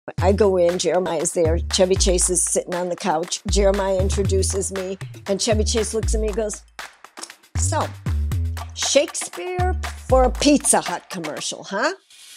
I go in, Jeremiah's there, Chevy Chase is sitting on the couch. Jeremiah introduces me, and Chevy Chase looks at me and goes, "So, Shakespeare for a Pizza Hut commercial, huh?"